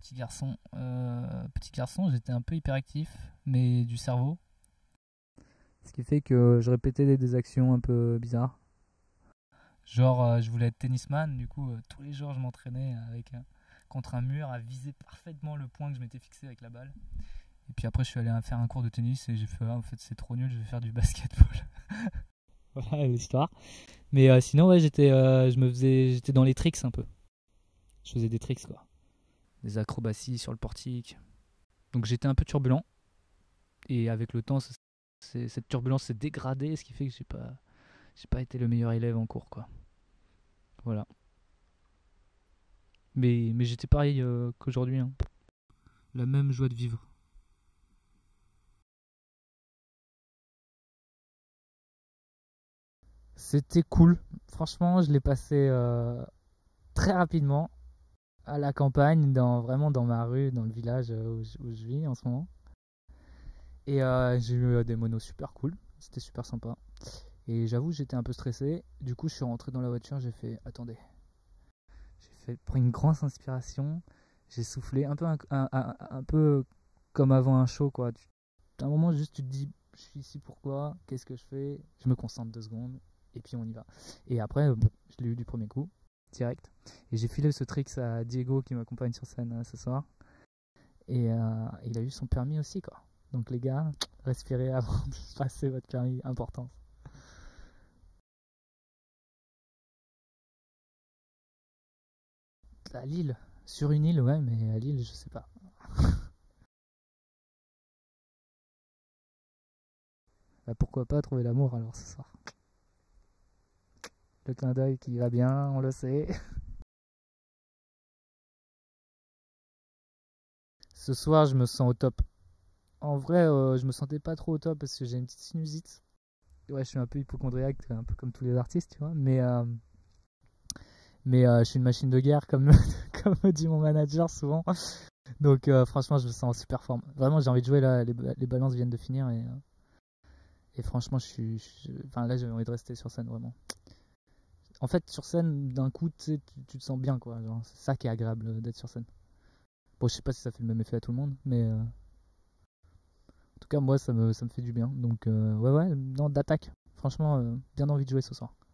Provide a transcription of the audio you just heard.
Petit garçon, j'étais un peu hyperactif, mais du cerveau. Ce qui fait que je répétais des actions un peu bizarres. Genre, je voulais être tennisman, du coup, tous les jours, je m'entraînais contre un mur à viser parfaitement le point que je m'étais fixé avec la balle. Et puis après, je suis allé faire un cours de tennis et j'ai fait, en fait, c'est trop nul, je vais faire du basketball. Voilà l'histoire. Mais sinon, ouais, j'étais dans les tricks un peu. Je faisais des tricks, quoi. Des acrobaties sur le portique. Donc j'étais un peu turbulent. Et avec le temps, cette turbulence s'est dégradée, ce qui fait que j'ai pas été le meilleur élève en cours, quoi. Voilà. Mais j'étais pareil qu'aujourd'hui, hein. La même joie de vivre. C'était cool. Franchement, je l'ai passé très rapidement à la campagne, vraiment dans ma rue, dans le village où je vis en ce moment. Et j'ai eu des monos super cool. C'était super sympa. Et j'avoue, j'étais un peu stressé. Du coup, je suis rentré dans la voiture. J'ai fait, attendez. J'ai fait pour une grosse inspiration. J'ai soufflé un peu comme avant un show, quoi. À un moment, juste tu te dis, je suis ici pourquoi? Qu'est-ce que je fais? Je me concentre 2 secondes. Et puis on y va. Et après, je l'ai eu du premier coup, direct. Et j'ai filé ce trick à Diego qui m'accompagne sur scène ce soir. Et il a eu son permis aussi, quoi. Donc les gars, respirez avant de passer votre permis, important. À Lille, sur une île, ouais, mais à Lille, je sais pas. Bah, pourquoi pas trouver l'amour alors ce soir. Le clin d'œil qui va bien, on le sait. Ce soir, je me sens au top. En vrai, je me sentais pas trop au top parce que j'ai une petite sinusite. Ouais, je suis un peu hypochondriaque, un peu comme tous les artistes, tu vois. Mais je suis une machine de guerre, comme me dit mon manager souvent. Donc franchement, je me sens en super forme. Vraiment, j'ai envie de jouer là. Les balances viennent de finir et franchement, enfin là, j'ai envie de rester sur scène vraiment. En fait, sur scène, d'un coup, tu te sens bien, quoi. Genre, c'est ça qui est agréable d'être sur scène. Bon, je sais pas si ça fait le même effet à tout le monde, mais en tout cas, moi, ça me fait du bien. Donc ouais, non, d'attaque. Franchement, bien envie de jouer ce soir.